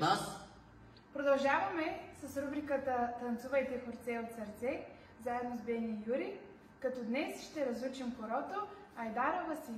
от нас. Продължаваме с рубриката Танцувайте хорце от сърце, заедно с Бени и Юри, като днес ще разучим хорото Айдара Васи.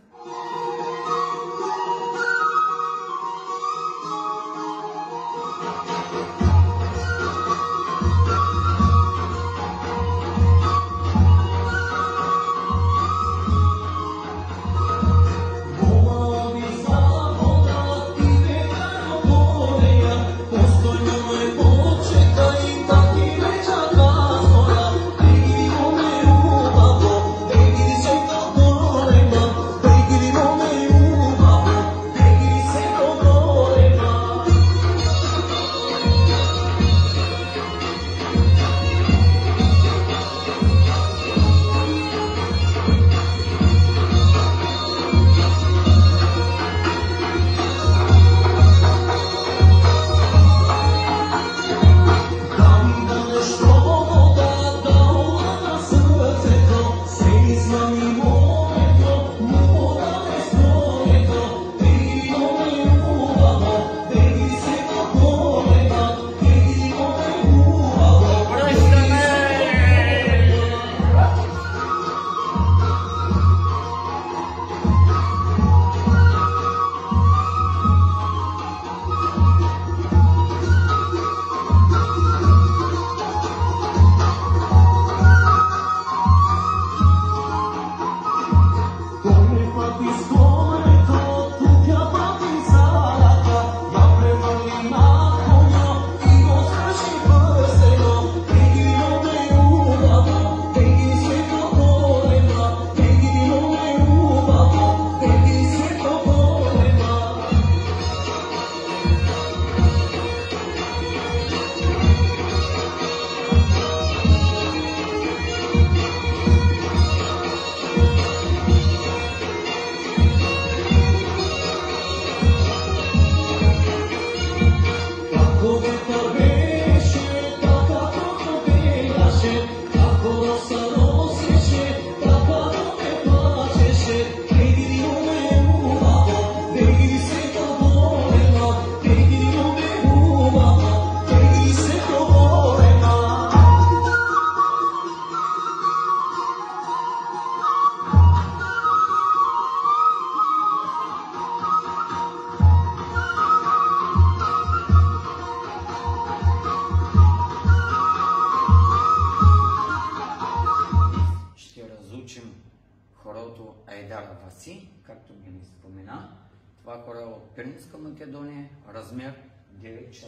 Хорото Айдара Васи, както ми спомена. Това хоро е от Пиринска Македония, размер 9-16.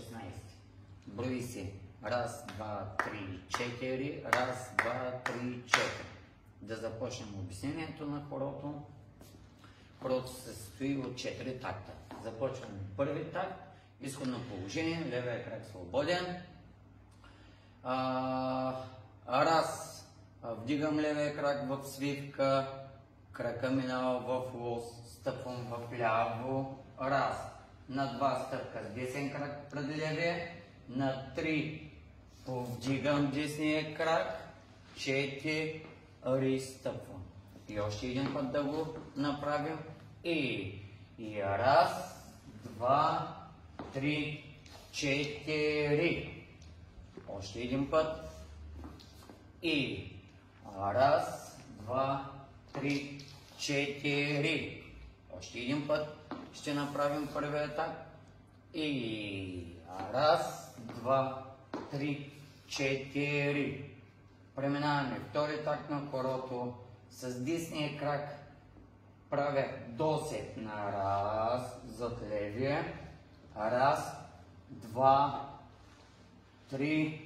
Брои се 1, 2, 3, 4, 1, 2, 3, 4. Да започнем обяснението на хорото. Хорото се състои от 4 такта. Започваме първи такт, изходно положение, левия крак свободен. Раз. Вдигам левия крак в свивка, крака минава в лоз, стъпвам в ляво, раз. На 2 стъпка с десен крак пред левия, на 3 повдигам десния крак, 4 стъпвам. И още един път да го направим. И раз, 2, 3, 4. Още един път. И раз, 2, 3, 4. Още един път ще направим първия етап. И раз, 2, 3, 4. Преминаваме втори такт на хорото. С десния крак правя досет на раз, зад левия. Раз, 2, 3,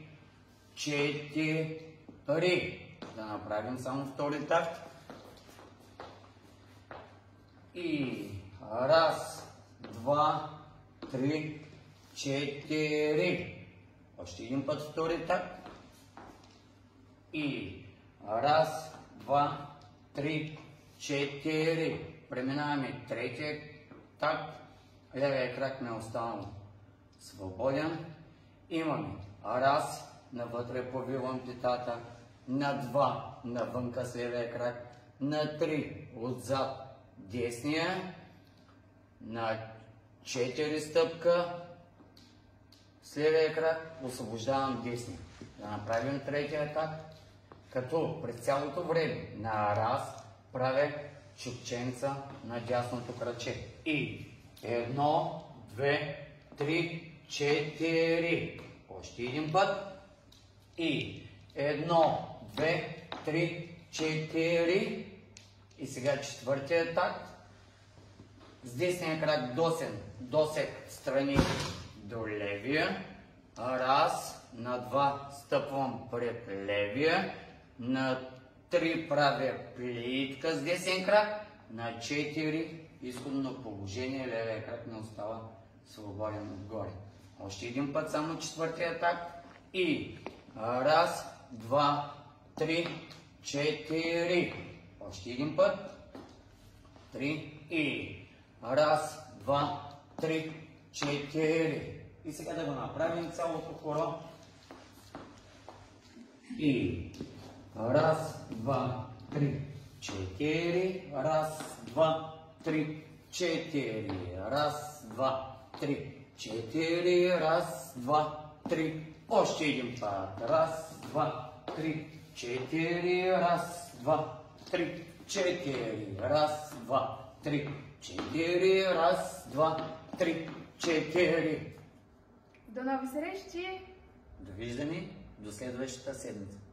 4. Да направим само втори такт. И раз, 2, 3, 4. Още един път втори такт. И раз, 2, 3, 4. Преминаваме третия такт. Левия крак не е останал свободен. Имаме раз, навътре повивам питата, на 2 навънка с левия крак, на 3 отзад десния, на 4 стъпка с левия крак освобождавам десния. Да направим третия атак, като през цялото време на раз правя чукченца на дясното краче. И 1, 2, 3, 4. Още един път. И 1, 2, 3, 4. И сега четвъртия атак. С десния крак досек страни до левия. Раз, на два стъпвам пред левия. На 3 правя плитка с десен крак. На 4 изходно положение, левия крак не остава свободен отгоре. Още един път, само четвъртия атак. И раз, два, 3, 4. Още един път. 3 и раз, два, 3, 4. И сега да го направим цялото хоро. И раз, два, 3, 4. Раз, два, 3, 4. Раз, два, 3, 4. Раз, два, 3. Още един път. Раз, два, 3, 4. Раз, два, 3, 4. Раз, два, 3, 4. Раз, два, 3, 4. До нови срещи! Довиждане до следващата седмица.